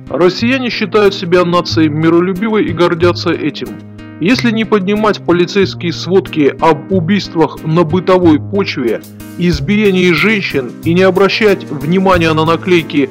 Россияне считают себя нацией миролюбивой и гордятся этим. Если не поднимать полицейские сводки об убийствах на бытовой почве, избиении женщин и не обращать внимания на наклейки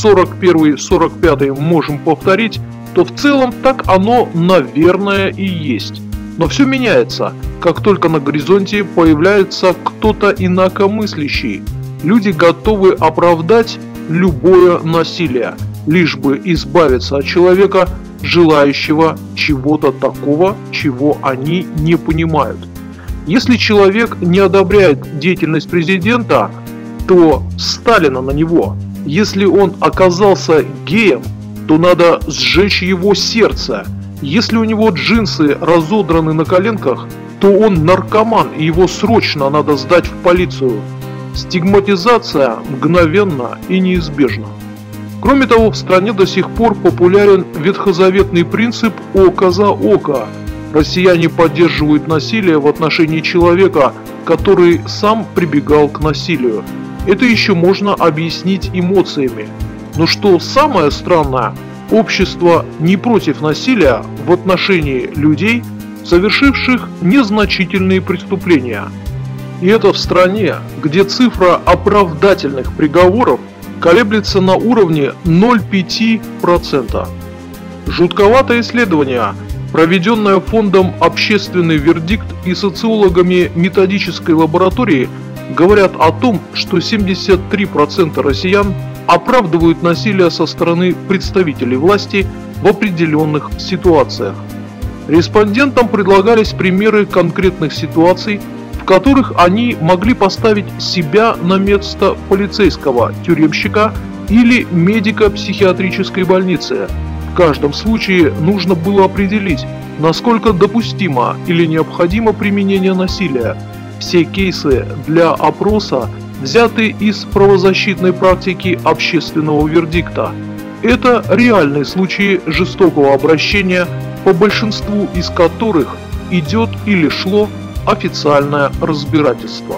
41-45 можем повторить, то в целом так оно, наверное, и есть. Но все меняется, как только на горизонте появляется кто-то инакомыслящий. Люди готовы оправдать любое насилие, лишь бы избавиться от человека, желающего чего-то такого, чего они не понимают. Если человек не одобряет деятельность президента, то Сталина на него. Если он оказался геем, то надо сжечь его сердце. Если у него джинсы разодраны на коленках, то он наркоман, и его срочно надо сдать в полицию. Стигматизация мгновенна и неизбежна. Кроме того, в стране до сих пор популярен ветхозаветный принцип «око за око». Россияне поддерживают насилие в отношении человека, который сам прибегал к насилию. Это еще можно объяснить эмоциями. Но что самое странное, общество не против насилия в отношении людей, совершивших незначительные преступления. И это в стране, где цифра оправдательных приговоров колеблется на уровне 0,5%. Жутковатое исследование, проведенное фондом «Общественный вердикт» и социологами методической лаборатории, говорят о том, что 73% россиян оправдывают насилие со стороны представителей власти в определенных ситуациях. Респондентам предлагались примеры конкретных ситуаций, в которых они могли поставить себя на место полицейского, тюремщика или медика психиатрической больницы. В каждом случае нужно было определить, насколько допустимо или необходимо применение насилия. Все кейсы для опроса взяты из правозащитной практики общественного вердикта. Это реальные случаи жестокого обращения, по большинству из которых идет или шло официальное разбирательство.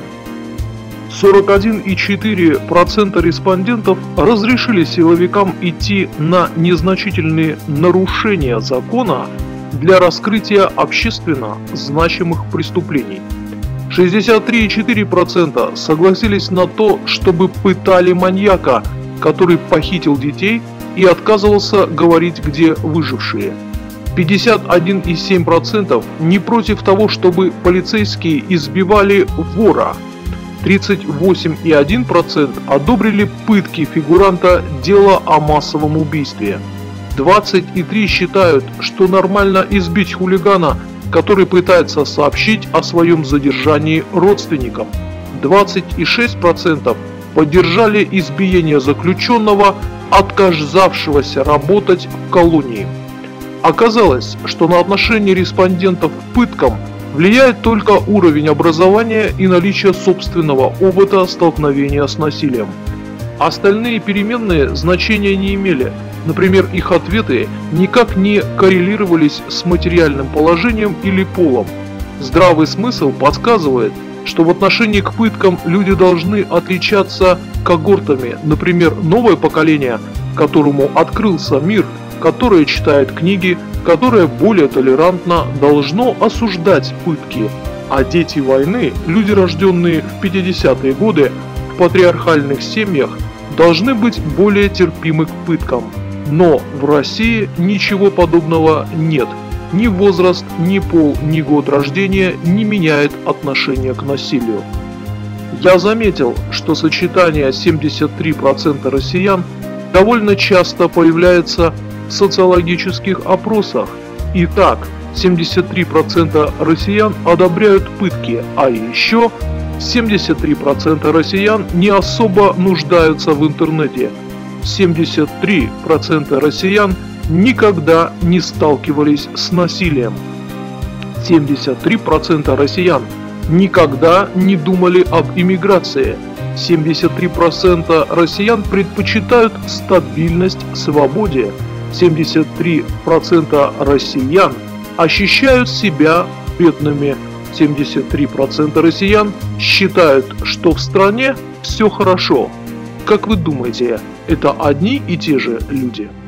41,4% респондентов разрешили силовикам идти на незначительные нарушения закона для раскрытия общественно значимых преступлений. 63,4% согласились на то, чтобы пытали маньяка, который похитил детей и отказывался говорить, где выжившие. 51,7% не против того, чтобы полицейские избивали вора. 38,1% одобрили пытки фигуранта дела о массовом убийстве. 23% считают, что нормально избить хулигана, который пытается сообщить о своем задержании родственникам. 26% поддержали избиение заключенного, отказавшегося работать в колонии. Оказалось, что на отношение респондентов к пыткам влияет только уровень образования и наличие собственного опыта столкновения с насилием. Остальные переменные значения не имели, например, их ответы никак не коррелировались с материальным положением или полом. Здравый смысл подсказывает, что в отношении к пыткам люди должны отличаться когортами, например, новое поколение, которому открылся мир, которое читает книги, которое более толерантно, должно осуждать пытки, а дети войны, люди, рожденные в 50-е годы в патриархальных семьях, должны быть более терпимы к пыткам. Но в России ничего подобного нет. Ни возраст, ни пол, ни год рождения не меняет отношение к насилию. Я заметил, что сочетание 73% россиян довольно часто появляется в социологических опросах. Итак, 73% россиян одобряют пытки, а еще 73% россиян не особо нуждаются в интернете. 73% россиян никогда не сталкивались с насилием. 73% россиян никогда не думали об иммиграции. 73% россиян предпочитают стабильность свободе. 73% россиян ощущают себя бедными. 73% россиян считают, что в стране все хорошо. Как вы думаете, это одни и те же люди?